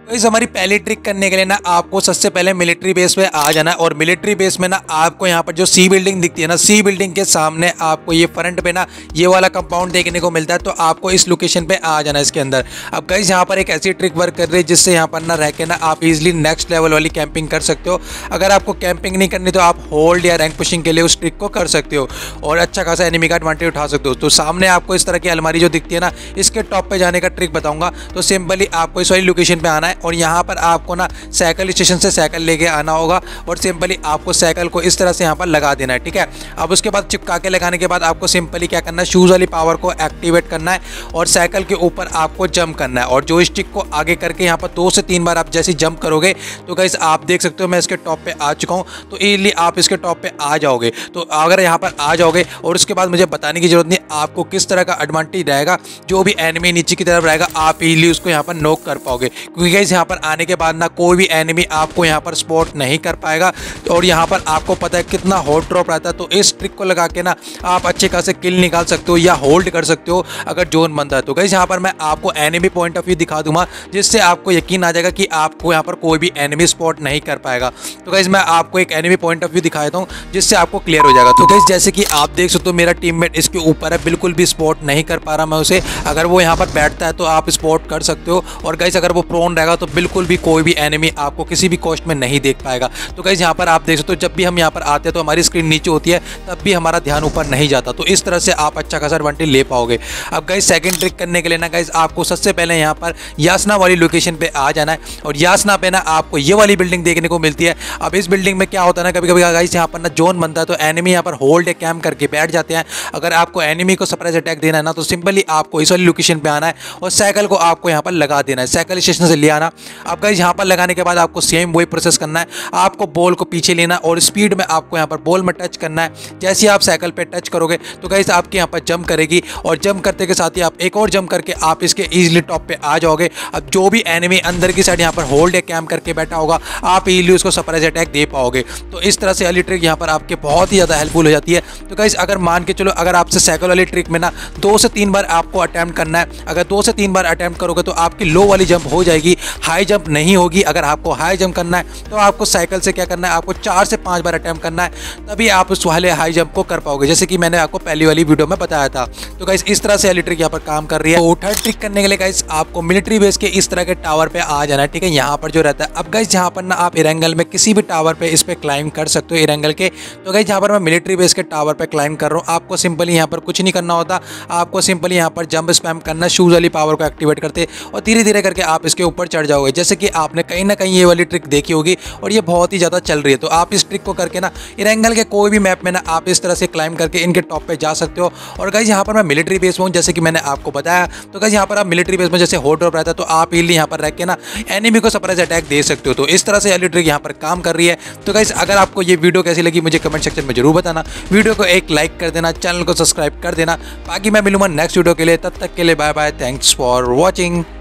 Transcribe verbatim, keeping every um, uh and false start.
तो इस हमारी पहली ट्रिक करने के लिए ना आपको सबसे पहले मिलिट्री बेस पे आ जाना है और मिलिट्री बेस में ना आपको यहाँ पर जो सी बिल्डिंग दिखती है ना, सी बिल्डिंग के सामने आपको ये फ्रंट पे ना ये वाला कंपाउंड देखने को मिलता है। तो आपको इस लोकेशन पे आ जाना है इसके अंदर। अब गाइस यहाँ पर एक ऐसी ट्रिक वर्क कर रही है जिससे यहाँ पर ना रह के ना आप इजिली नेक्स्ट लेवल वाली कैंपिंग कर सकते हो। अगर आपको कैंपिंग नहीं करनी तो आप होल्ड या रैंक पुशिंग के लिए उस ट्रिक को कर सकते हो और अच्छा खासा एनिमी का एडवांटेज उठा सकते हो। तो सामने आपको इस तरह की अलमारी जो दिखती है ना, इसके टॉप पे जाने का ट्रिक बताऊंगा। तो सिंपली आपको इस वाली लोकेशन पे आना है और यहाँ पर आपको ना साइकिल स्टेशन से साइकिल लेके आना होगा और सिंपली आपको साइकिल को इस तरह से यहाँ पर लगा देना है, ठीक है। अब उसके बाद चिपका के लगाने के बाद आपको सिंपली क्या करना है, शूज़ वाली पावर को एक्टिवेट करना है और साइकिल के ऊपर आपको जंप करना है और जो स्टिक को आगे करके यहाँ पर दो से तीन बार आप जैसे जंप करोगे तो गाइस आप देख सकते हो मैं इसके टॉप पे आ चुका हूँ। तो इजीली आप इसके टॉप पे आ जाओगे। तो अगर यहाँ पर आ जाओगे और उसके बाद मुझे बताने की जरूरत नहीं आपको किस तरह का एडवांटेज रहेगा, जो भी एनिमी नीचे की तरफ रहेगा आप इजीली उसको यहाँ पर नॉक कर पाओगे, क्योंकि गाइस यहाँ पर आने के बाद ना कोई भी एनिमी आपको यहाँ पर स्पॉट नहीं कर पाएगा और यहाँ पर आपको पता है कितना हॉट ड्रॉप रहता है। तो इस ट्रिक को लगा के ना आप अच्छे खासे किल निकाल सकते हो या होल्ड कर सकते हो अगर जोन बनता है। तो गाइस यहाँ पर मैं आपको एनिमी पॉइंट ऑफ व्यू दिखा दूंगा जिससे आपको यकीन आ जाएगा कि आपको यहाँ पर कोई भी एनिमी स्पॉट नहीं कर पाएगा। तो गाइस मैं आपको एक एनिमी पॉइंट ऑफ व्यू दिखा देता हूँ जिससे आपको क्लियर हो जाएगा। तो गाइस जैसे कि आप देख सकते हो मेरा टीममेट इसके ऊपर है, बिल्कुल भी स्पॉट नहीं कर पा रहा मैं उसे। अगर वो यहाँ पर बैठता है तो आप स्पॉट कर सकते हो और गाइस अगर वो प्रोन रहेगा तो बिल्कुल भी कोई भी एनिमी आपको किसी भी कॉस्ट में नहीं देख पाएगा। तो गाइस यहाँ पर आप देख सकते हो जब भी हम यहाँ पर आते हैं तो हमारी स्क्रीन नीचे होती है, तब भी हमारा ध्यान ऊपर नहीं जाता। तो इस तरह से आप अच्छा खासा एडवांटेज ले पाओगे। अब गाइस सेकंड ट्रिक करने के लिए ना गाइस आपको सबसे पहले यहाँ पर यासना वाली लोकेशन पे आ जाना है और यासना पे ना आपको ये वाली बिल्डिंग देखने को मिलती है। अब इस बिल्डिंग में क्या होता है ना, कभी कभी गाइस यहाँ पर ना जोन बनता है तो एनिमी यहाँ पर होल्ड या कैम्प करके बैठ जाते हैं। अगर आपको एनिमी को सरप्राइज अटैक देना है ना तो सिंपली आपको इस वाली लोकेशन पे आना है और साइकिल को आपको यहाँ पर लगा देना है, साइकिल स्टेशन से ले आना। अब गाइस यहाँ पर लगाने के बाद आपको सेम वही प्रोसेस करना है, आपको बॉल को पीछे लेना और स्पीड में आपको यहाँ पर बॉल में टच करना है। जैसे ही आप साइकिल पे टच करोगे तो गाइस आपके यहाँ पर जंप करेगी और जंप करते के साथ ही आप एक और जंप करके आप इसके इजीली टॉप पे आ जाओगे। अब जो भी एनिमी अंदर की साइड यहाँ पर होल्ड या कैम्प करके बैठा होगा आप इजीली उसको सरप्राइज अटैक दे पाओगे। तो इस तरह से वाली ट्रिक यहाँ पर आपके बहुत ही ज़्यादा हेल्पफुल हो जाती है। तो गाइस अगर मान के चलो अगर आपसे साइकिल वाली ट्रिक में ना दो से तीन बार आपको अटैम्प्ट करना है, अगर दो से तीन बार अटैम्प्ट करोगे तो आपकी लो वाली जंप हो जाएगी, हाई जंप नहीं होगी। अगर आपको हाई जंप करना है तो आपको साइकिल से क्या करना है, आपको चार से पाँच बार अटैम्प्ट करना है, तभी आप उस वाले हाई जंप को कर पाओगे, जैसे कि मैंने आपको पहली वाली वीडियो में बताया था। तो गाइस इस तरह से वाली ट्रिक यहाँ पर काम कर रही है। तो थर्ड ट्रिक करने के लिए गाइस आपको मिलिट्री बेस के इस तरह के टावर पे आ जाना है, ठीक है, यहाँ पर जो रहता है। अब गाइस यहाँ पर ना आप इरेंगल में किसी भी टावर पे इस पे क्लाइम कर सकते हो इरेंगल के। तो गाइस यहाँ पर मैं मिलिट्री बेस के टावर पे क्लाइम कर रहा हूँ। आपको सिंपली यहाँ पर कुछ नहीं करना होता, आपको सिंपली यहाँ पर जंप स्पैम करना, शूज वाली पावर को एक्टिवेट करते और धीरे धीरे करके आप इसके ऊपर चढ़ जाओगे। जैसे कि आपने कहीं ना कहीं ये वाली ट्रिक देखी होगी और ये बहुत ही ज़्यादा चल रही है। तो आप इस ट्रिक को करके ना इरेंगल के कोई भी मैप में ना आप इस तरह से क्लाइम करके इनके टॉप पे जा सकते हो। और गाइस यहाँ पर मैं मिलिट्री बेस में हूँ जैसे कि मैंने आपको बताया। तो गाइस यहाँ पर आप मिलिट्री बेस में जैसे हॉट ड्रॉप रहता है तो आप इजीली यहाँ पर रह के ना एनिमी को सरप्राइज अटैक दे सकते हो। तो इस तरह से वाली ट्रिक यहाँ पर काम कर रही है। तो गाइस अगर आपको ये वीडियो कैसी लगी मुझे कमेंट सेक्शन में जरूर बताना, वीडियो को एक लाइक कर देना, चैनल को सब्सक्राइब कर देना। बाकी मैं मिलूंगा नेक्स्ट वीडियो के लिए, तब तक के लिए bye bye, thanks for watching.